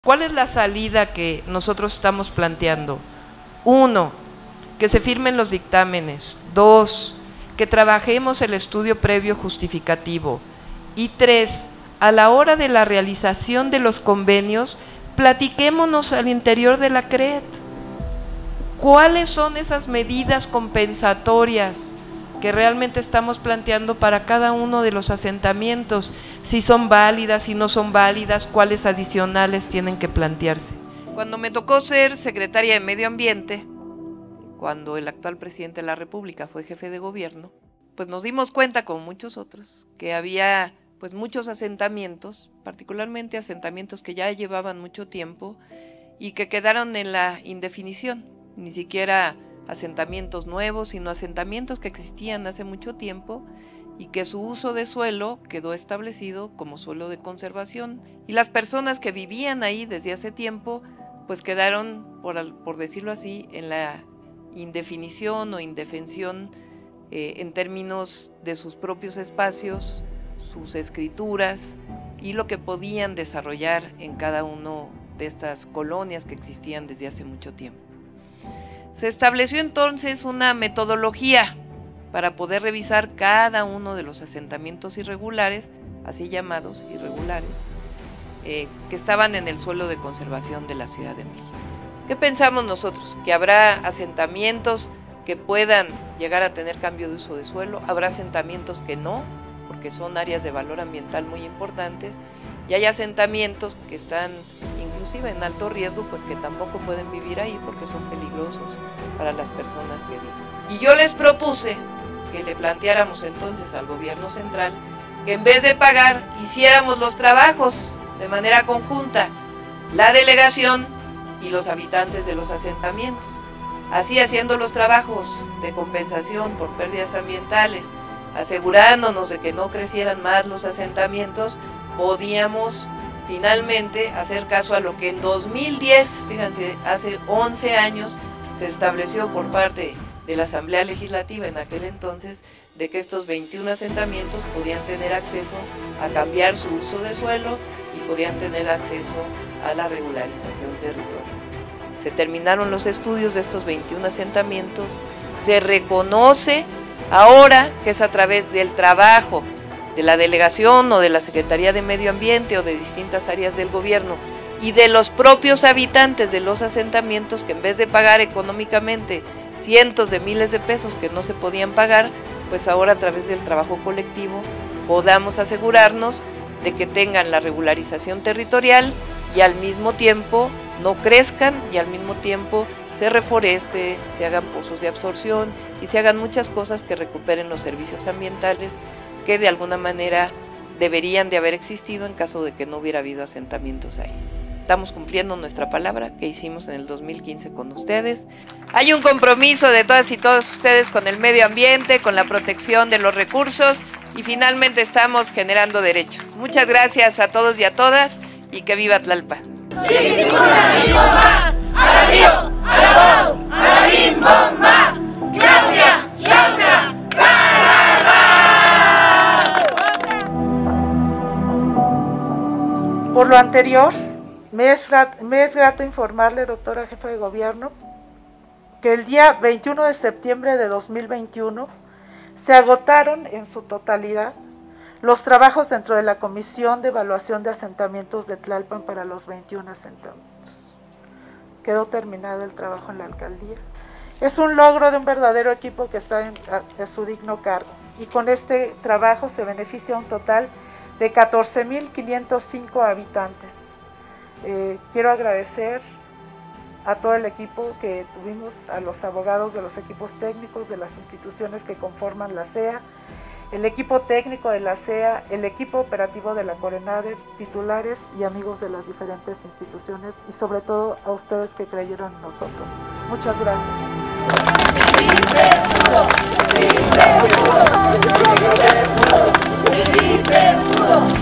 ¿Cuál es la salida que nosotros estamos planteando? 1, que se firmen los dictámenes. 2, que trabajemos el estudio previo justificativo. Y 3, a la hora de la realización de los convenios, platiquémonos al interior de la CRET. ¿Cuáles son esas medidas compensatorias que realmente estamos planteando para cada uno de los asentamientos? Si son válidas, si no son válidas, cuáles adicionales tienen que plantearse. Cuando me tocó ser secretaria de Medio Ambiente, cuando el actual presidente de la República fue jefe de gobierno, pues nos dimos cuenta, como muchos otros, que había pues muchos asentamientos, particularmente asentamientos que ya llevaban mucho tiempo y que quedaron en la indefinición, ni siquiera asentamientos nuevos, sino asentamientos que existían hace mucho tiempo y que su uso de suelo quedó establecido como suelo de conservación, y las personas que vivían ahí desde hace tiempo pues quedaron, por decirlo así, en la indefinición o indefensión en términos de sus propios espacios, sus escrituras y lo que podían desarrollar en cada uno de estas colonias que existían desde hace mucho tiempo. Se estableció entonces una metodología para poder revisar cada uno de los asentamientos irregulares, así llamados irregulares, que estaban en el suelo de conservación de la Ciudad de México. ¿Qué pensamos nosotros? Que habrá asentamientos que puedan llegar a tener cambio de uso de suelo, habrá asentamientos que no, porque son áreas de valor ambiental muy importantes, y hay asentamientos que están inclusive en alto riesgo, pues que tampoco pueden vivir ahí porque son peligrosos para las personas que viven. Y yo les propuse que le planteáramos entonces al gobierno central que en vez de pagar, hiciéramos los trabajos de manera conjunta, la delegación y los habitantes de los asentamientos. Así, haciendo los trabajos de compensación por pérdidas ambientales, asegurándonos de que no crecieran más los asentamientos, podíamos finalmente hacer caso a lo que en 2010, fíjense, hace 11 años, se estableció por parte de la Asamblea Legislativa en aquel entonces, de que estos 21 asentamientos podían tener acceso a cambiar su uso de suelo y podían tener acceso a la regularización territorial. Se terminaron los estudios de estos 21 asentamientos, se reconoce ahora que es a través del trabajo de la delegación o de la Secretaría de Medio Ambiente o de distintas áreas del gobierno y de los propios habitantes de los asentamientos, que en vez de pagar económicamente cientos de miles de pesos que no se podían pagar, pues ahora a través del trabajo colectivo podamos asegurarnos de que tengan la regularización territorial y al mismo tiempo no crezcan y al mismo tiempo se reforeste, se hagan pozos de absorción y se hagan muchas cosas que recuperen los servicios ambientales que de alguna manera deberían de haber existido en caso de que no hubiera habido asentamientos ahí. Estamos cumpliendo nuestra palabra que hicimos en el 2015 con ustedes. Hay un compromiso de todas y todos ustedes con el medio ambiente, con la protección de los recursos y finalmente estamos generando derechos. Muchas gracias a todos y a todas y que viva Tlalpan. Por lo anterior, me es grato informarle, doctora jefa de gobierno, que el día 21 de septiembre de 2021 se agotaron en su totalidad los trabajos dentro de la Comisión de Evaluación de Asentamientos de Tlalpan para los 21 asentamientos. Quedó terminado el trabajo en la alcaldía. Es un logro de un verdadero equipo que está a su digno cargo, y con este trabajo se beneficia un total de 14,505 habitantes. Quiero agradecer a todo el equipo que tuvimos, a los abogados de los equipos técnicos de las instituciones que conforman la CEA, el equipo técnico de la CEA, el equipo operativo de la CORENADER, titulares y amigos de las diferentes instituciones, y sobre todo a ustedes que creyeron en nosotros. Muchas gracias. Sí se pudo, sí se pudo, sí se pudo, sí se pudo.